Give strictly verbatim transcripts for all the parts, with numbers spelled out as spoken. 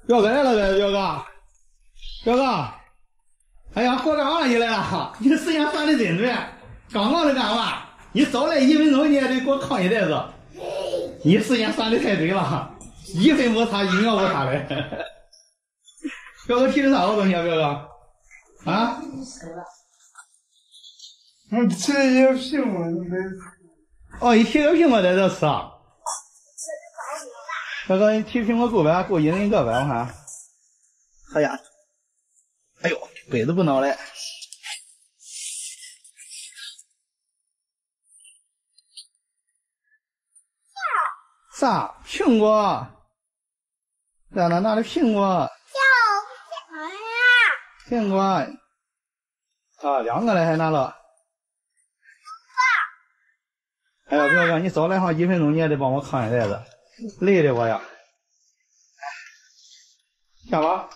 表哥来了呗，表哥，表哥，哎呀，活干完去来了，你时间算的真准，刚刚的干完，你早来一分钟你也得给我扛一袋子，你时间算的太准了，一分摩擦一秒摩擦的。表哥提的啥好东西啊，表哥？啊？ 我提了一个苹果，你得。 哦，你提个苹果在这吃啊？表哥，你提苹果够呗？够一人一个呗？我看。哎呀，哎呦，杯子不孬嘞。啥？苹果？在哪拿的苹果？苹果。啊，两个嘞，还拿了。哎呀，表哥，你早来上一分钟，你也得帮我扛一袋子，累的我呀。下吧。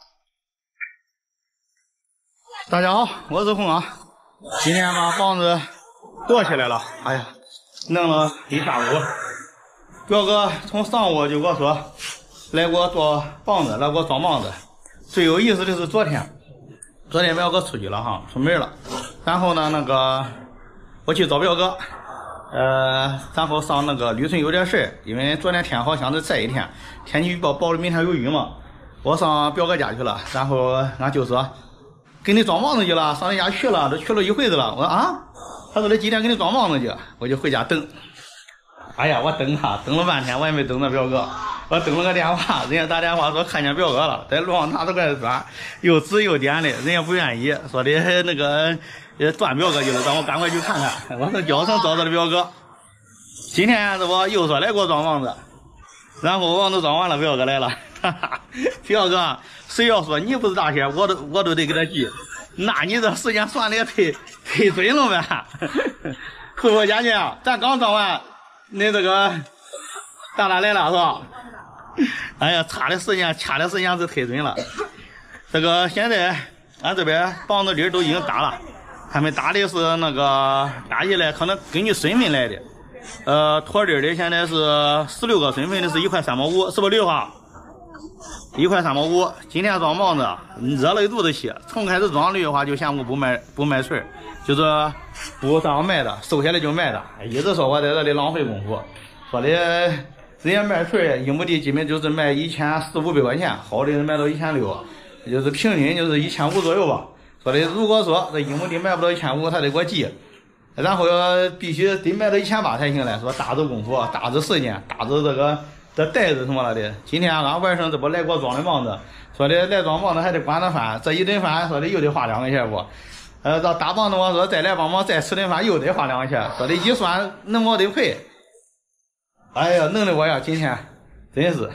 大家好，我是红啊。今天把房子摞起来了，哎呀，弄了一下午。表哥从上午就跟我说，来给我做房子，来给我装房子。最有意思的是昨天，昨天表哥出去了哈，出门了。然后呢，那个我去找表哥。呃，然后上那个旅顺有点事，因为昨天天好像是晒一天，天气预报报的明天有雨嘛。我上表哥家去了，然后俺就说给你装房子去了，上人家去了，都去了一回子了。我说啊，他说他几点给你装房子去，我就回家等。哎呀，我等他等了半天，我也没等到表哥，我等了个电话，人家打电话说看见表哥了，在路上拿着块砖，又指又点的，人家不愿意，说的那个。也断表哥去了，让我赶快去看看。我从脚上找到了表哥，今天这不又说来给我装房子，然后房子装完了，表哥来了，哈哈，表哥，谁要说你不是大仙，我都我都得给他记，那你这时间算的也忒忒准了呗，是不佳姐？咱刚装完，你这个大大来了是吧？哎呀，差的时间掐的时间是忒准了，这个现在俺这边房子里都已经打了。他们打的是那个打起来可能根据身份来的，呃，拖地的现在是十六个身份的是一块三毛五，是不是绿化？一块三毛五。今天装房子热了一肚子气，从开始装绿化就嫌我不卖不卖锤，就是不上卖的，收下来就卖的，一直说我在这里浪费功夫，说的人家卖锤一亩地基本就是卖一千四五百块钱，好的人卖到一千六，就是平均就是一千五左右吧。说的，如果说这一亩地卖不到一千五，他得给我记，然后必须得卖到一千八才行了。说大致功夫、大致时间、大致这个这袋子什么了的。今天俺外甥这不来给我装的房子，说的来装房子还得管他饭，这一顿饭说的又得花两块钱不？呃，这打房子我说再来帮忙再吃顿饭又得花两块钱，说的一算能我得赔。哎呀，弄得我呀今天真是。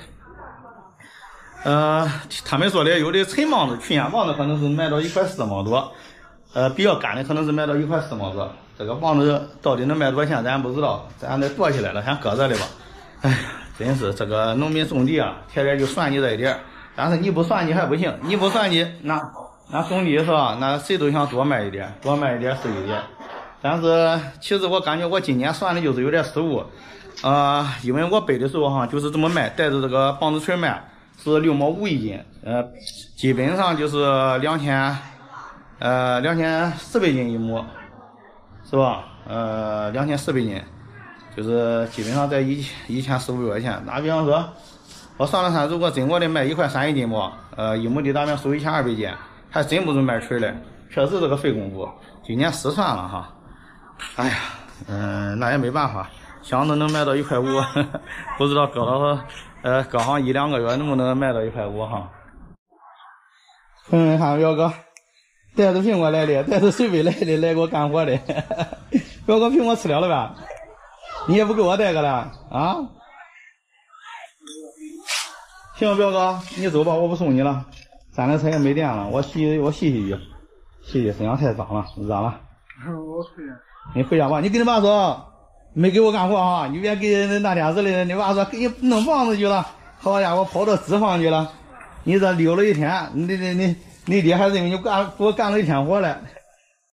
呃，他们说的有的陈房子、去年房子可能是卖到一块四毛多，呃，比较干的可能是卖到一块四毛多。这个房子到底能卖多少钱，咱不知道，咱得躲起来了，先搁这里吧。哎呀，真是这个农民种地啊，天天就算计这一点，但是你不算计还不行，你不算计，那那种地是吧？那谁都想多卖一点，多卖一点是一点。但是其实我感觉我今年算的就是有点失误，呃，因为我背的时候哈就是这么卖，带着这个棒子锤卖。是六毛五一斤，呃，基本上就是两千，呃，两千四百斤一亩，是吧？呃，两千四百斤，就是基本上在一一千四五百块钱。打比方说，我算了算，如果真我得卖一块三一斤不，呃，一亩地大面收一千二百斤，还真不准卖锤嘞，确实这个费功夫。今年失算了哈，哎呀，嗯、呃，那也没办法，想着能卖到一块五，不知道搁到。呃，隔上一两个月能不能卖到一块五哈？嗯，看表哥带着苹果来的，带着水杯来的，来给我干活的。表哥苹果吃了了呗？你也不给我带个了啊？行，表哥，你走吧，我不送你了。咱的车也没电了，我洗我洗洗去，洗洗身上太脏了，热了。 我回家。 你回家吧，你跟你爸说。没给我干活哈，你别给那天似的，你爸说给你弄房子去了，好家伙跑到脂肪去了，你这溜了一天，你你你你爹还认为你干给我干了一天活了。